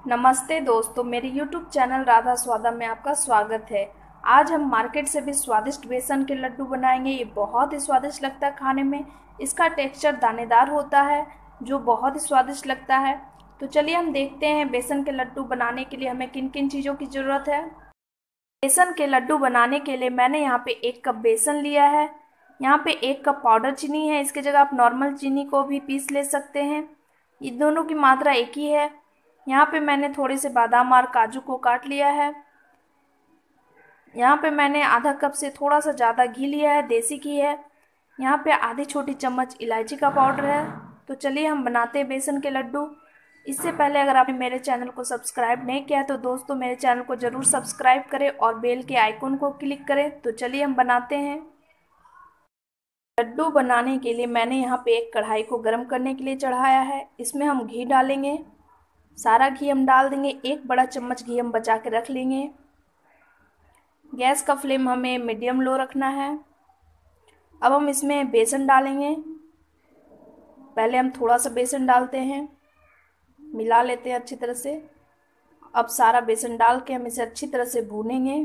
नमस्ते दोस्तों, मेरे YouTube चैनल राधा स्वादा में आपका स्वागत है। आज हम मार्केट से भी स्वादिष्ट बेसन के लड्डू बनाएंगे। ये बहुत ही स्वादिष्ट लगता है खाने में। इसका टेक्सचर दानेदार होता है जो बहुत ही स्वादिष्ट लगता है। तो चलिए हम देखते हैं बेसन के लड्डू बनाने के लिए हमें किन किन चीज़ों की ज़रूरत है। बेसन के लड्डू बनाने के लिए मैंने यहाँ पे 1 कप बेसन लिया है। यहाँ पे 1 कप पाउडर चीनी है। इसकी जगह आप नॉर्मल चीनी को भी पीस ले सकते हैं। ये दोनों की मात्रा एक ही है। यहाँ पे मैंने थोड़े से बादाम और काजू को काट लिया है। यहाँ पे मैंने आधा कप से थोड़ा सा ज़्यादा घी लिया है, देसी घी है। यहाँ पे आधी छोटी चम्मच इलायची का पाउडर है। तो चलिए हम बनाते हैं बेसन के लड्डू। इससे पहले अगर आपने मेरे चैनल को सब्सक्राइब नहीं किया तो दोस्तों मेरे चैनल को ज़रूर सब्सक्राइब करें और बेल के आइकन को क्लिक करें। तो चलिए हम बनाते हैं। लड्डू बनाने के लिए मैंने यहाँ पे एक कढ़ाई को गर्म करने के लिए चढ़ाया है। इसमें हम घी डालेंगे। सारा घी हम डाल देंगे। 1 बड़ा चम्मच घी हम बचा के रख लेंगे। गैस का फ्लेम हमें मीडियम लो रखना है। अब हम इसमें बेसन डालेंगे। पहले हम थोड़ा सा बेसन डालते हैं, मिला लेते हैं अच्छी तरह से। अब सारा बेसन डाल के हम इसे अच्छी तरह से भूनेंगे।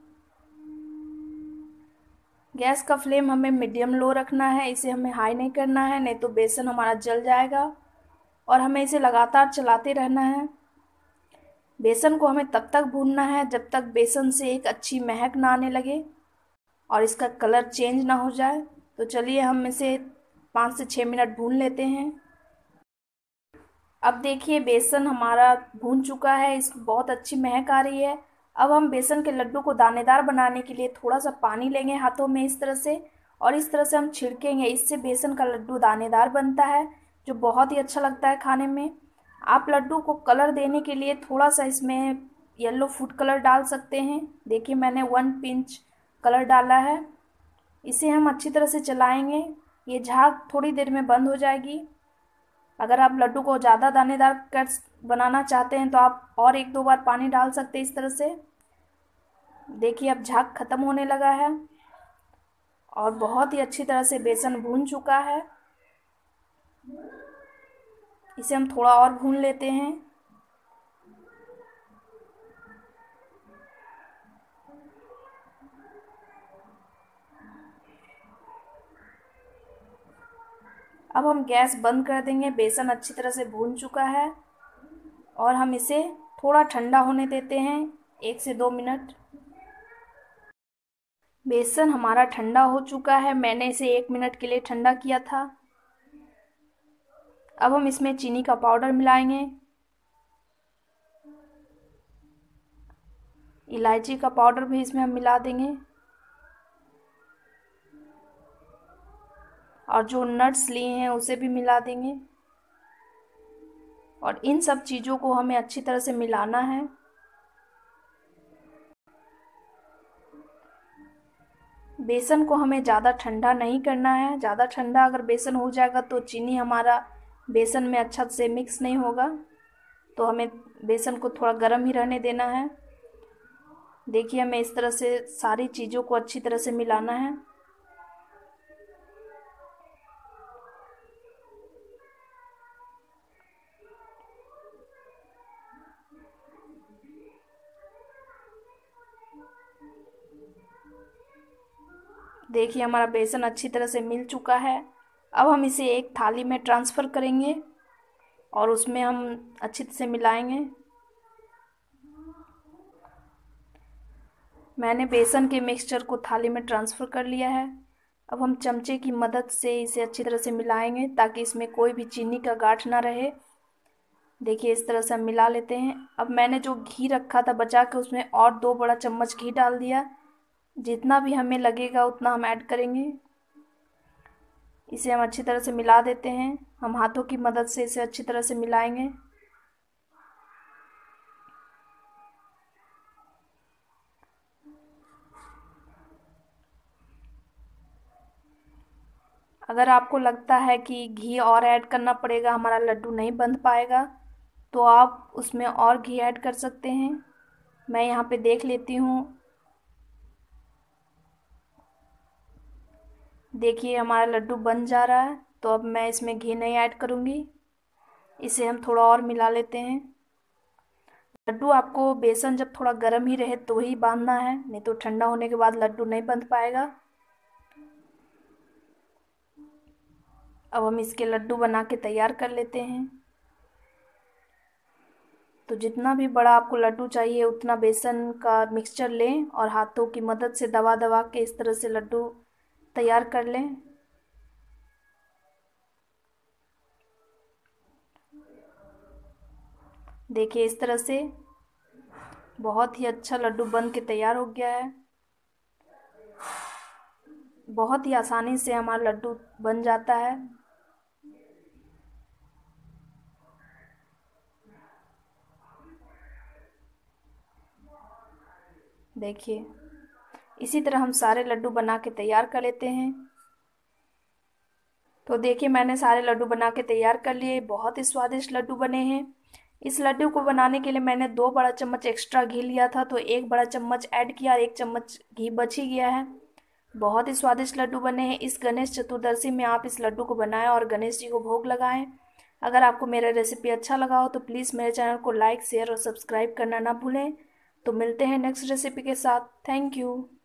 गैस का फ्लेम हमें मीडियम लो रखना है। इसे हमें हाई नहीं करना है, नहीं तो बेसन हमारा जल जाएगा। और हमें इसे लगातार चलाते रहना है। बेसन को हमें तब तक भूनना है जब तक बेसन से एक अच्छी महक ना आने लगे और इसका कलर चेंज ना हो जाए। तो चलिए हम इसे 5 से 6 मिनट भून लेते हैं। अब देखिए बेसन हमारा भून चुका है, इसकी बहुत अच्छी महक आ रही है। अब हम बेसन के लड्डू को दानेदार बनाने के लिए थोड़ा सा पानी लेंगे हाथों में इस तरह से, और इस तरह से हम छिड़केंगे। इससे बेसन का लड्डू दानेदार बनता है जो बहुत ही अच्छा लगता है खाने में। आप लड्डू को कलर देने के लिए थोड़ा सा इसमें येलो फूड कलर डाल सकते हैं। देखिए मैंने 1 पिंच कलर डाला है। इसे हम अच्छी तरह से चलाएंगे। ये झाग थोड़ी देर में बंद हो जाएगी। अगर आप लड्डू को ज़्यादा दानेदार कर बनाना चाहते हैं तो आप और 1-2 बार पानी डाल सकते हैं इस तरह से। देखिए अब झाग खत्म होने लगा है और बहुत ही अच्छी तरह से बेसन भून चुका है। इसे हम थोड़ा और भून लेते हैं। अब हम गैस बंद कर देंगे। बेसन अच्छी तरह से भून चुका है और हम इसे थोड़ा ठंडा होने देते हैं 1 से 2 मिनट। बेसन हमारा ठंडा हो चुका है। मैंने इसे 1 मिनट के लिए ठंडा किया था। अब हम इसमें चीनी का पाउडर मिलाएंगे, इलायची का पाउडर भी इसमें हम मिला देंगे, और जो नट्स लिए हैं उसे भी मिला देंगे। और इन सब चीज़ों को हमें अच्छी तरह से मिलाना है। बेसन को हमें ज़्यादा ठंडा नहीं करना है। ज़्यादा ठंडा अगर बेसन हो जाएगा तो चीनी हमारा बेसन में अच्छा से मिक्स नहीं होगा। तो हमें बेसन को थोड़ा गर्म ही रहने देना है। देखिए हमें इस तरह से सारी चीज़ों को अच्छी तरह से मिलाना है। देखिए हमारा बेसन अच्छी तरह से मिल चुका है। अब हम इसे एक थाली में ट्रांसफ़र करेंगे और उसमें हम अच्छी तरह से मिलाएंगे। मैंने बेसन के मिक्सचर को थाली में ट्रांसफ़र कर लिया है। अब हम चमचे की मदद से इसे अच्छी तरह से मिलाएंगे ताकि इसमें कोई भी चीनी का गांठ ना रहे। देखिए इस तरह से हम मिला लेते हैं। अब मैंने जो घी रखा था बचा के उसमें और 2 बड़ा चम्मच घी डाल दिया। जितना भी हमें लगेगा उतना हम ऐड करेंगे। इसे हम अच्छी तरह से मिला देते हैं। हम हाथों की मदद से इसे अच्छी तरह से मिलाएंगे। अगर आपको लगता है कि घी और ऐड करना पड़ेगा, हमारा लड्डू नहीं बन पाएगा, तो आप उसमें और घी ऐड कर सकते हैं। मैं यहाँ पे देख लेती हूँ। देखिए हमारा लड्डू बन जा रहा है। तो अब मैं इसमें घी नहीं ऐड करूँगी। इसे हम थोड़ा और मिला लेते हैं। लड्डू आपको बेसन जब थोड़ा गर्म ही रहे तो ही बांधना है, नहीं तो ठंडा होने के बाद लड्डू नहीं बंध पाएगा। अब हम इसके लड्डू बना के तैयार कर लेते हैं। तो जितना भी बड़ा आपको लड्डू चाहिए उतना बेसन का मिक्सचर लें और हाथों की मदद से दबा दबा के इस तरह से लड्डू तैयार कर लें। देखिए इस तरह से बहुत ही अच्छा लड्डू बन के तैयार हो गया है। बहुत ही आसानी से हमारा लड्डू बन जाता है। देखिए इसी तरह हम सारे लड्डू बना के तैयार कर लेते हैं। तो देखिए मैंने सारे लड्डू बना के तैयार कर लिए। बहुत ही स्वादिष्ट लड्डू बने हैं। इस लड्डू को बनाने के लिए मैंने 2 बड़ा चम्मच एक्स्ट्रा घी लिया था, तो 1 बड़ा चम्मच ऐड किया और 1 चम्मच घी बच ही गया है। बहुत ही स्वादिष्ट लड्डू बने हैं। इस गणेश चतुर्दशी में आप इस लड्डू को बनाएं और गणेश जी को भोग लगाएं। अगर आपको मेरा रेसिपी अच्छा लगा हो तो प्लीज़ मेरे चैनल को लाइक शेयर और सब्सक्राइब करना ना भूलें। तो मिलते हैं नेक्स्ट रेसिपी के साथ। Thank you.